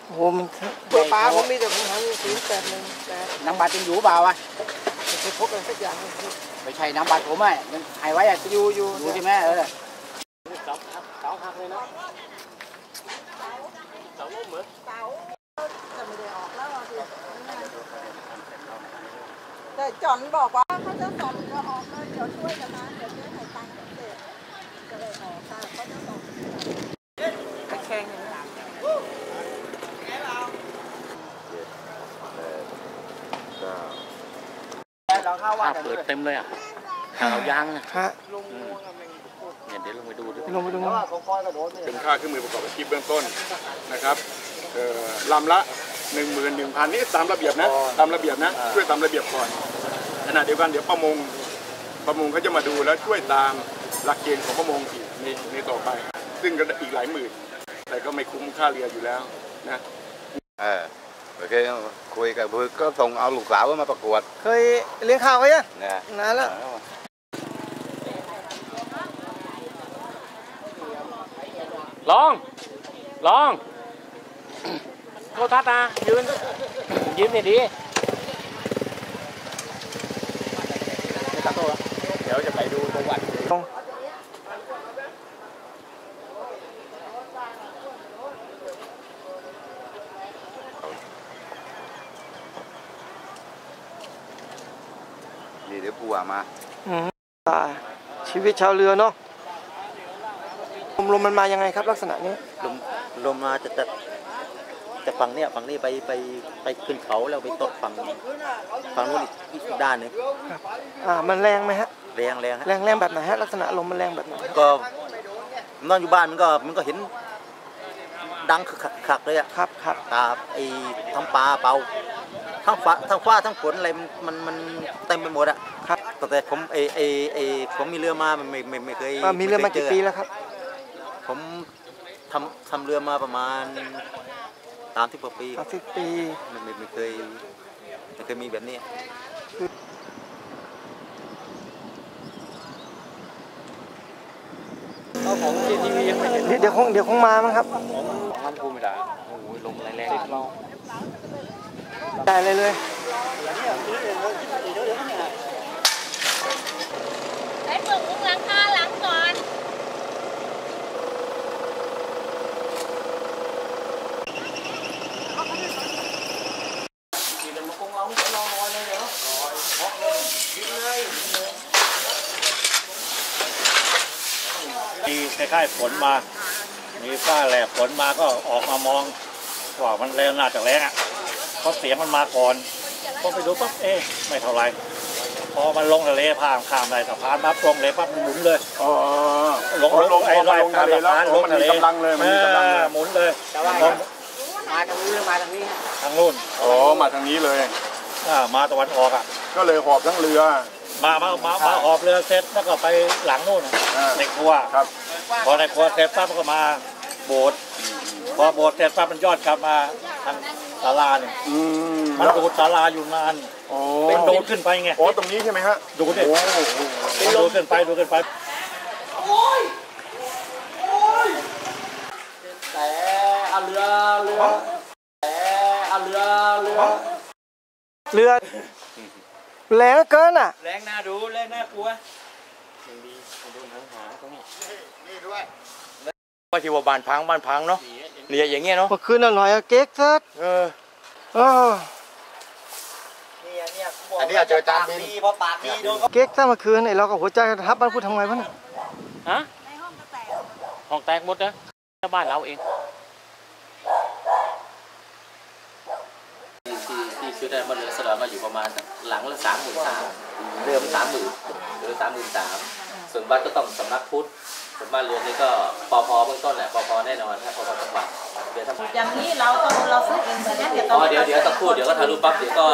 โอ้มันเปิดปลาผมมีแต่ผมหา081 น้ำบัตรยังอยู่เปล่าวะไม่เคยพกอะไรสักอย่างไม่ใช่น้ำบัตรผมอ่ะยังหายไว้อ่ะอยู่ใช่ไหมเสาหักเลยนะเสาล้มเหมือนจะไม่ได้ออกแล้วแต่จอนบอกว่าเขาจะสอบก็ออกเลยเดี๋ยวช่วยกันนะเดี๋ยวช่วยให้ตังค์เด็กจะเลยออกค่ะเขาจะสอบแข่งอย่างนี้ถ้าเปิดเต็มเลยอ่ะถ้าเรายางนะเนี่ยเดี๋ยวลงไปดูด้วยลงไปดูเป็นค่าเครื่องมือประกอบอาชีพเบื้องต้นนะครับลำละ 11,000 นี่ตามระเบียบนะตามระเบียบนะช่วยตามระเบียบก่อนขณะเดียวกันเดี๋ยวประมงเขาจะมาดูแล้วช่วยตามหลักเกณฑ์ของประมงอีกในต่อไปซึ่งก็อีกหลายหมื่นแต่ก็ไม่คุ้มค่าเรืออยู่แล้วนะโอเคคุยกับเพื่อนก็ส่งเอาลูกสาวมาประกวดเคยเลี้ยงข้าวไว้ยังนานแล้วลองโทษทัศน์นะยืนนี่ดีเดี๋ยวจะไปดูประวัตินี่เดี๋ยวผัวมาตาชีวิตชาวเรือเนาะลมมันมายังไงครับลักษณะนี้ลมมาจะฝั่งนี้ไปขึ้นเขาแล้วไปตกฝั่งนู้นอีกด้านหนึ่งมันแรงไหมฮะแรงแบบไหนฮะลักษณะลมมันแรงแบบไหนก็นอนอยู่บ้านมันก็เห็นดังขักเลยอ่ะครับตาไอ้ทั้งปลาเป่าทั้งฟ้าทั้งฝนอะไรมันเต็มไปหมดอ่ะครับแต่ผมผมมีเรือมาไม่เคยมีเรือมากี่ปีแล้วครับผมทำเรือมาประมาณ30 กว่าปีไม่เคยมีแบบนี้ของทีวียังไม่เห็นเดี๋ยวคงมามั้งครับของลำพูไม่ได้โอ้โหลมแรงได้เลยได้เปิดมุ้งหลังคาหลังก่อนคล้ายๆฝนมามีฟ้าแลบฝนมาก็ออกมามองว่ามันแรงน่าจะแรงอ่ะเพราะเสียงมันมาก่อนพอไปดูปั๊บไม่เท่าไรพอมันลงทะเลข้ามได้สะพานปั๊บลงเลยปั๊บมันหมุนเลยลงไอ้ลอยข้ามสะพานลงทะเลกำลังเลยหมุนเลยมาทางนี้มาทางนี้ทางนู้นมาทางนี้เลยมาตะวันออกอ่ะก็เลยหอบทั้งเรือมาหอบเรือเสร็จแล้วก็ไปหลังนู่นในครัวพอในครัวเสร็จปั๊บก็มาโบสถ์พอโบสถ์เสร็จปั๊บมันยอดกลับมาทางศาลาเนี่ยมันดูดศาลาอยู่นานมันดูดขึ้นไปไงตรงนี้ใช่ไหมฮะดูดดูดขึ้นไปแต่เอาเรือแรงเกินแรงน่าดูแรงน่ากลัวยังดีดูหนังหาตรงนี้นี่ด้วยว่าที่ว่าบ้านพังเนาะเนี่ยอย่างเงี้ยเนาะเมื่อคืนอร่อยเก๊กเถิดอันนี้เจอจานบินพอปากดีโดนเก๊กถ้าเมื่อคืนเราก็หัวใจทับบ้านพูดทำไงวะเนี่ยฮะห้องแตกหมดนะบ้านเราเองที่ซื้อได้มาเรือสลอมาอยู่ประมาณหลังละ33,000เรือมัน30,000หรือ33,000ส่วนบ้านก็ต้องสำนักพุทธส่วนบ้านเรือนนี่ก็ปพเบื้องต้นแหละปพแน่นอนถ้าปพจังหวัดเดี๋ยวอย่างนี้เราซื้อเองใช่ไหมเดี๋ยวสักครู่เดี๋ยวก็ทะลุปั๊บเดี๋ยวก็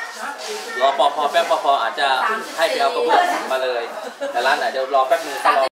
รอปพแป๊บปพอาจจะให้ไปเอากระเบื้องมาเลยแต่ร้านไหนเดี๋ยวรอแป๊บนึง